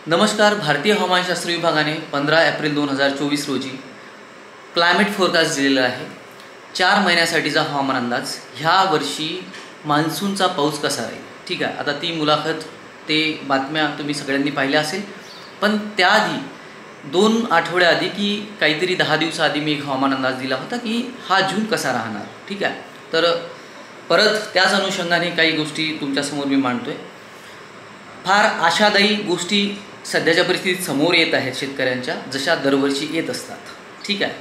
नमस्कार. भारतीय हवामानशास्त्र विभागाने 15 एप्रिल 2024 रोजी क्लायमेट फोरकास्ट दिलेला आहे. 4 महिन्यासाठीचा हवामान अंदाज. ह्या वर्षी मान्सूनचा पाऊस कसा राहील. ठीक आहे. आता ती मुलाखत ते बातम्या तुम्ही सगळ्यांनी पाहिल्या असेल, पण त्याआधी 2 आठवड्याआधी की काहीतरी 10 दिवसाआधी मी एक हवामान अंदाज दिला होता की हा जून कसा राहणार. ठीक आहे. तर परत त्याच अनुषंगाने काही गोष्टी तुमच्यासमोर मी मांडतोय. फार आशादायी गोष्टी सध्याच्या परिस्थितीत समोर येत आहेत शेतकऱ्यांच्या, जशा दरवर्षी येत असतात. ठीक आहे.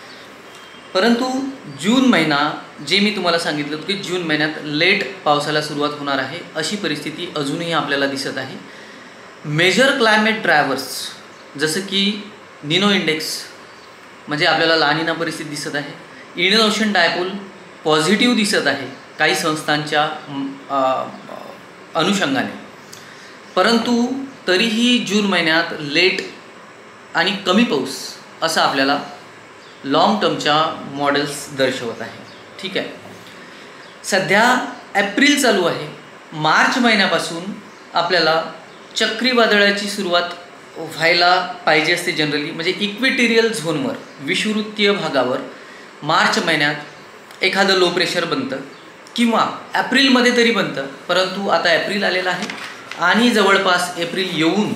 परंतु जून महिना, जे मी तुम्हाला सांगितलं की जून महिन्यात लेट पावसाला सुरुवात होणार आहे, अशी परिस्थिती अजूनही आपल्याला दिसत आहे. मेजर क्लायमेट ड्रायव्हर्स जसं की निनो इंडेक्स, म्हणजे आपल्याला ला निना परिस्थिती दिसत आहे. इंडियन ओशन डायपोल पॉझिटिव्ह दिसत आहे काही संस्थांच्या अनुषंगाने. परंतु तरीही जून महिन्यात लेट आणि कमी पाऊस असं आपल्याला लॉंग टर्मच्या मॉडेल्स दर्शवत आहे. ठीक आहे. सध्या एप्रिल चालू आहे. मार्च महिन्यापासून आपल्याला चक्रीवादळाची सुरुवात व्हायला पाहिजे असते जनरली, म्हणजे इक्वेटोरियल झोनवर, विषुववृत्तीय भागावर मार्च महिन्यात एखादं लो प्रेशर बनतं किंवा एप्रिलमध्ये तरी बनतं. परंतु आता एप्रिल आलेला आहे आणि जवळपास एप्रिल येऊन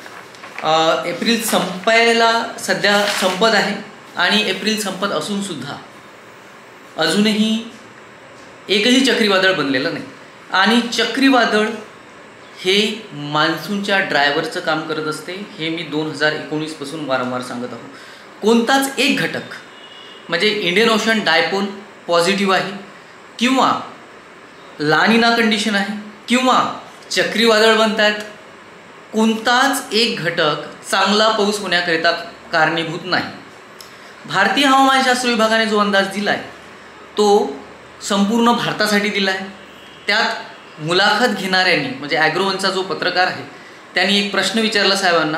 एप्रिल संपायला सध्या संपत आहे आणि एप्रिल संपत असूनसुद्धा अजूनही एकही चक्रीवादळ बनलेलं नाही. आणि चक्रीवादळ हे मान्सूनच्या ड्रायव्हरचं काम करत असते. हे मी 2019 पासून वारंवार सांगत आहोत. कोणताच एक घटक, म्हणजे इंडियन ओशन डायपोल पॉझिटिव्ह आहे किंवा ला निना कंडिशन आहे किंवा चक्रीवादळ बनत आहेत, कोणताच एक घटक चांगला पाऊस होण्याकरिता कारणीभूत नाही. भारतीय हवामानशास्त्र विभागाने जो अंदाज दिला आहे तो संपूर्ण भारतासाठी दिला आहे. त्यात मुलाखत घेणाऱ्यांनी, म्हणजे ॲग्रोवनचा जो पत्रकार आहे, त्यांनी एक प्रश्न विचारला साहेबांना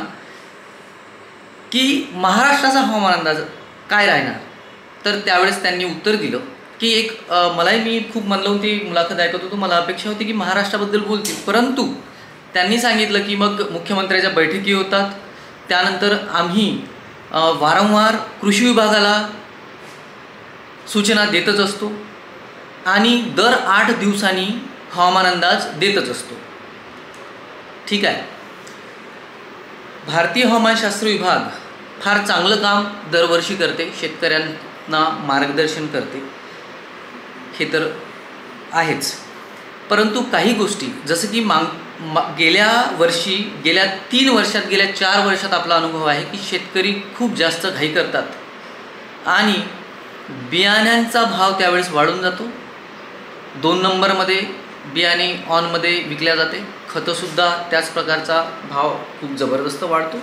की महाराष्ट्राचा हवामान अंदाज काय राहणार. तर त्यावेळेस त्यांनी उत्तर दिलं की मलाही, मी खूप मन लावून ती मुलाखत ऐकत होतो, मला अपेक्षा होती की महाराष्ट्राबद्दल बोलतील. परंतु त्यांनी सांगितलं की मग मुख्यमंत्र्याच्या बैठकी होतात, त्यानंतर आम्ही वारंवार कृषी विभागाला सूचना देतच असतो आणि दर 8 दिवसांनी हवामान अंदाज देतच असतो. ठीक आहे. भारतीय हवामानशास्त्र विभाग फार चांगलं काम दरवर्षी करते, शेतकऱ्यांना मार्गदर्शन करते, हे तर आहेच. परंतु काही गोष्टी, जसं की गेल्या वर्षी, गेल्या 3 वर्षात, गेल्या 4 वर्षात आपला अनुभव आहे की शेतकरी खूप जास्त घाई करतात आणि बियाण्यांचा भाव त्यावेळेस वाढून जातो. 2 नंबरमध्ये बियाणे ऑनमध्ये विकल्या जाते. खतंसुद्धा त्याच प्रकारचा भाव खूप जबरदस्त वाढतो.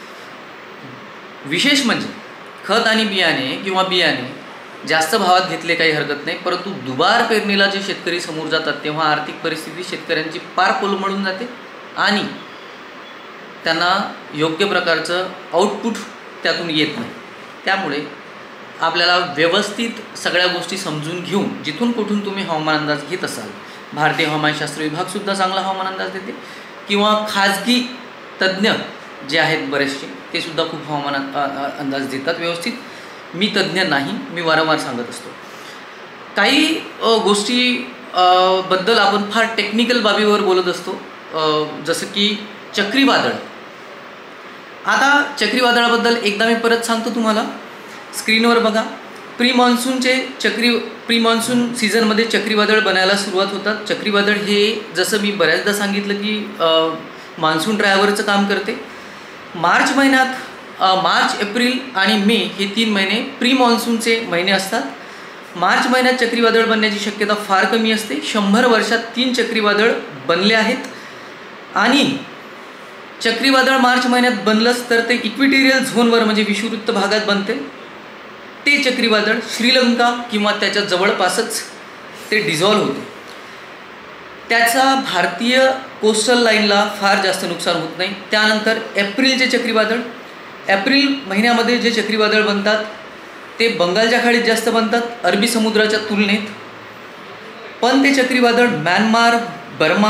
विशेष म्हणजे खत आणि बियाणे जास्त भावात घेतले काही हरकत नाही, परंतु दुबार पेरणीला जे शेतकरी समोर जातात तेव्हा आर्थिक परिस्थिती शेतकऱ्यांची पार कोलमडून जाते आणि त्यांना योग्य प्रकारचं आउटपुट त्यातून येत नाही. त्यामुळे आपल्याला व्यवस्थित सगळ्या गोष्टी समजून घेऊन, जिथून कुठून तुम्ही हवामान अंदाज घेत असाल, भारतीय हवामानशास्त्र विभागसुद्धा चांगला हवामान अंदाज देते किंवा खाजगी तज्ज्ञ जे आहेत बरेचसे, ते सुद्धा खूप हवामान अंदाज देतात व्यवस्थित. मी तज्ज्ञ नाही, मी वारंवार सांगत असतो. काही गोष्टी बद्दल आपण फार टेक्निकल बाबीवर बोलत असतो, जसं की चक्रीवादळ. आता चक्रीवादळाबद्दल एकदा मी परत सांगतो तुम्हाला. स्क्रीनवर बघा. प्री मान्सून सीझनमध्ये चक्रीवादळ बनायला सुरुवात होतात. चक्रीवादळ हे, जसं मी बऱ्याचदा सांगितलं की मान्सून ड्रायव्हरचं काम करते. मार्च महिन्यात, मार्च, एप्रिल आणि मे हे 3 महिने प्री मान्सूनचे महिने असतात. मार्च महिन्यात चक्रीवादळ बनण्याची शक्यता फार कमी असते. 100 वर्षात 3 चक्रीवादळ बनले आहेत आणि चक्रीवादळ मार्च महिन्यात बनलंच तर ते इक्वेटोरियल झोनवर, म्हणजे विषुववृत्त भागात बनते. ते चक्रीवादळ श्रीलंका किंवा त्याच्या जवळपासच ते डिझॉल्व्ह होते. त्याचा भारतीय कोस्टल लाईनला फार जास्त नुकसान होत नाही. त्यानंतर एप्रिलचे चक्रीवादळ, एप्रिल महिन्यामध्ये जे चक्रीवादळ बनतात ते बंगालच्या खाडीत जास्त बनतात अरबी समुद्राच्या तुलनेत. पण ते चक्रीवादळ म्यानमार, बर्मा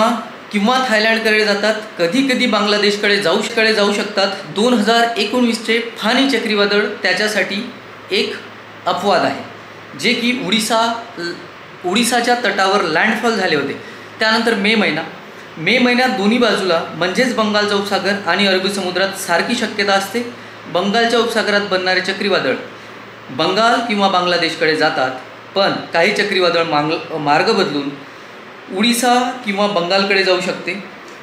किंवा थायलंडकडे जातात, कधी कधी बांगलादेशकडे जाऊ शकतात. 2019चे फानी चक्रीवादळ त्याच्यासाठी एक अपवाद आहे, जे की उडिसाच्या तटावर लँडफॉल झाले होते. त्यानंतर मे महिन्यात दोन्ही बाजूला म्हणजेच बंगालचा उपसागर आणि अरबी समुद्रात सारखी शक्यता असते. बंगालच्या उपसागरात बनणारे चक्रीवादळ बंगाल किंवा बांगलादेशकडे जातात, पण काही चक्रीवादळ मार्ग बदलून उडिसा किंवा बंगालकडे जाऊ शकते.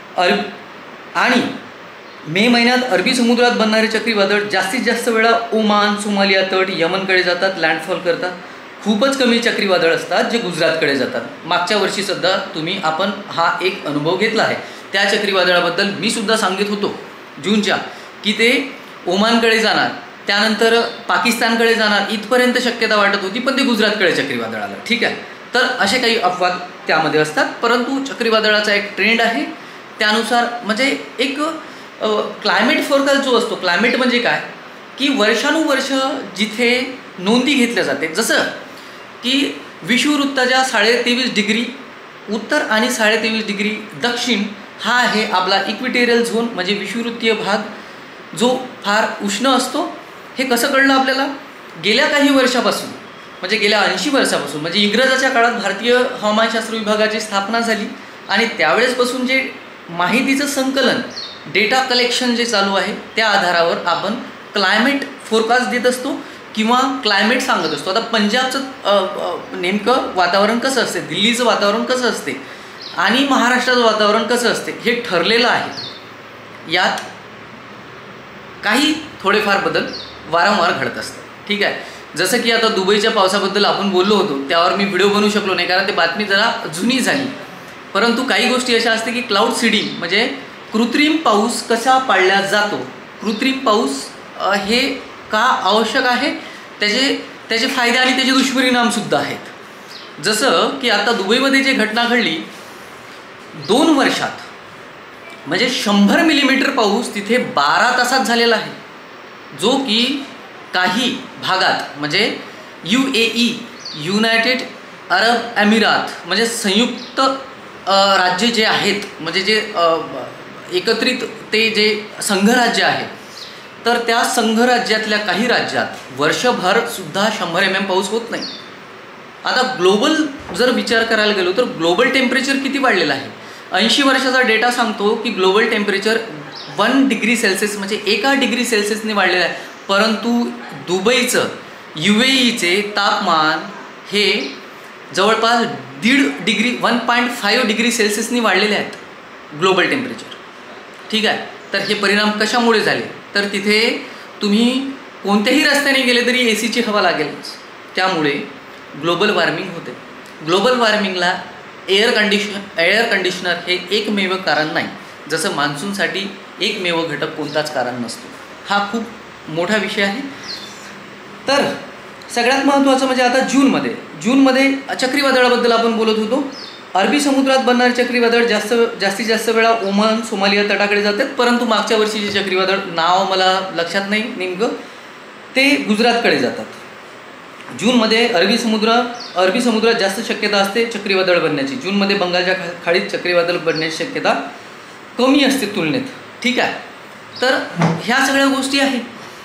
आणि मे महिन्यात अरबी समुद्रात बनणारे चक्रीवादळ जास्तीत जास्त वेळा ओमान, सोमालिया तट, यमनकडे जातात, लँडफॉल करतात. खूपच कमी चक्रीवादळ असतात जे गुजरातकडे जातात. मागच्या वर्षीसुद्धा आपण हा एक अनुभव घेतला आहे. त्या चक्रीवादळाबद्दल मी सुद्धा सांगित होतो जूनच्या, की ते ओमानकडे जाणार, त्यानंतर पाकिस्तानकडे जाणार इथपर्यंत शक्यता वाटत होती, पण ते गुजरातकडे चक्रीवादळ आलं. ठीक आहे, तर असे काही अपवाद त्यामध्ये असतात. परंतु चक्रीवादळाचा एक ट्रेंड आहे, त्यानुसार म्हणजे एक क्लायमेट फोरकास्ट जो असतो. क्लायमेट म्हणजे काय, की वर्षानुवर्ष जिथे नोंदी घेतल्या जाते, जसं की विषुववृत्ताच्या 23.5 डिग्री उत्तर आणि 23.5 डिग्री दक्षिण हा आहे आपला इक्विटोरियल झोन, म्हणजे विषुववृत्तीय भाग, जो फार उष्ण असतो. हे कसं कळलं आपल्याला? गेल्या काही वर्षापासून, म्हणजे गेल्या 80 वर्षापासून, म्हणजे इंग्रजाच्या काळात भारतीय हवामानशास्त्र विभागाची स्थापना झाली आणि त्यावेळेसपासून जे माहितीचं संकलन, डेटा कलेक्शन जे चालू आहे, त्या आधारावर आपण क्लायमेट फोरकास्ट देत असतो किंवा क्लायमेट सांगत असतो. आता पंजाबचं नेमकं वातावरण कसं असते, दिल्लीचं वातावरण कसं असते आणि महाराष्ट्राचं वातावरण कसं असते हे ठरलेलं आहे. यात काही थोडेफार बदल वारंवार घडत असतात. ठीक आहे, जसं की आता दुबईच्या पावसाबद्दल आपण बोललो होतो, त्यावर मी व्हिडिओ बनवू शकलो नाही कारण ते बातमी जरा जुनी झाली. परंतु काही गोष्टी अशा असते की क्लाउड सीडिंग म्हणजे कृत्रिम पाऊस कसा पाडला जातो, कृत्रिम पाऊस हे का आवश्यक आहे, त्याचे फायदे आणि त्याचे दुष्परिणामसुद्धा आहेत. जसं की आता दुबईमध्ये जी घटना घडली, 2 वर्षात म्हणजे 100 मिलीमीटर पाऊस तिथे 12 तासात झालेला आहे, जो की काही भागात म्हणजे UAE युनायटेड अरब अमिरात म्हणजे संयुक्त राज्य जे आहेत, म्हणजे जे एकत्रित ते जे संघराज्य आहे, तर त्या संघराज्यातल्या काही राज्यात वर्षभरसुद्धा 100 mm पाऊस होत नाही. आता ग्लोबल जर विचार करायला गेलो तर ग्लोबल टेम्परेचर किती वाढलेलं आहे. 80 वर्षाचा डेटा सांगतो की ग्लोबल टेम्परेचर 1 डिग्री सेल्सिअस म्हणजे 1 डिग्री सेल्सिअसने वाढलेलं आहे. परंतु दुबईचं UAEचे तापमान हे जवळपास 1.5 डिग्री 1.5 डिग्री सेल्सिअसनी वाढलेले आहेत ग्लोबल टेम्परेचर. ठीक आहे, तर हे परिणाम कशामुळे झाले, तर तिथे तुम्ही कोणत्याही रस्त्याने गेले तरी AC हवा लागेलच. त्यामुळे ग्लोबल वॉर्मिंग होते. ग्लोबल वॉर्मिंगला एअर कंडिशनर हे एकमेव कारण नाही, जसं मान्सूनसाठी एकमेव घटक कोणताच कारण नसतो. हा खूप मोठा विषय आहे. तर सगळ्यात महत्त्वाचं म्हणजे आता जूनमध्ये चक्रीवादळाबद्दल आपण बोलत होतो. अरबी समुद्रात बनणारे चक्रीवादळ जास्तीत जास्त वेळा ओमान, सोमालिया तटाकडे जातात. परंतु मागच्या वर्षीचे चक्रीवादळ, नाव मला लक्षात नाही नेमकं, ते गुजरातकडे जातात. जूनमध्ये अरबी समुद्रात जास्त शक्यता असते चक्रीवादळ बनण्याची. जूनमध्ये बंगालच्या खाडीत चक्रीवादळ बनण्याची शक्यता कमी असते तुलनेत. ठीक आहे, तर ह्या सगळ्या गोष्टी आहेत.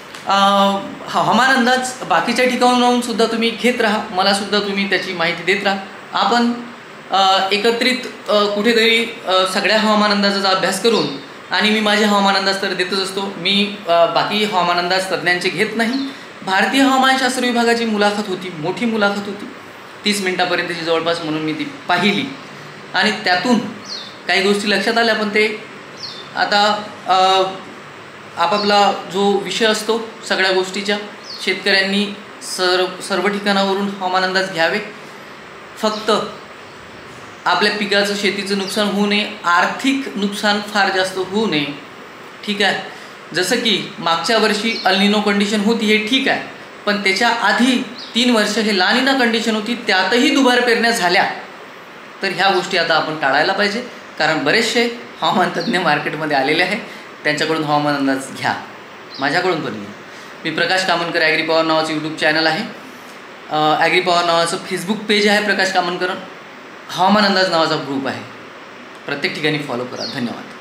हवामान अंदाज बाकीच्या ठिकाणून राहून सुद्धा तुम्ही घेत राहा, मलासुद्धा तुम्ही त्याची माहिती देत राहा. आपण एकत्रित कुठेतरी सगळ्या हवामान अंदाजाचा अभ्यास करून, आणि मी माझे हवामान अंदाज तर देतच असतो, मी बाकी हवामान अंदाज तज्ज्ञांचे घेत नाही. भारतीय हवामानशास्त्र विभागाची मुलाखत होती, मोठी मुलाखत होती, 30 मिनिटापर्यंतची जवळपास, म्हणून मी ती पाहिली आणि त्यातून काही गोष्टी लक्षात आल्या. पण ते आता आपापला जो विषय असतो सगळ्या गोष्टीच्या, शेतकऱ्यांनी सर्व ठिकाणावरून हवामान अंदाज घ्यावे. फक्त आपल्या पिकाचं, शेतीचं नुकसान होऊ नये, आर्थिक नुकसान फार जास्त होऊ नये. ठीक आहे, जसं की मागच्या वर्षी अल्निनो कंडिशन होती, हे ठीक आहे, पण त्याच्या आधी 3 वर्ष हे लानिना कंडिशन होती, त्यातही दुबार पेरण्या झाल्या. तर ह्या गोष्टी आता आपण टाळायला पाहिजे, कारण बरेचसे हवामान तज्ज्ञ मार्केटमध्ये आलेले आहे, त्यांच्याकडून हवामान अंदाज घ्या, माझ्याकडून पण घ्या. मी प्रकाश कामनकर, ॲग्री पॉवर नावाचं यूट्यूब चॅनल आहे, ॲग्री पॉवर नावाचं फेसबुक पेज आहे प्रकाश कामनकर, हवामान अंदाज नावाचा ग्रुप आहे. प्रत्येक ठिकाणी फॉलो करा. धन्यवाद.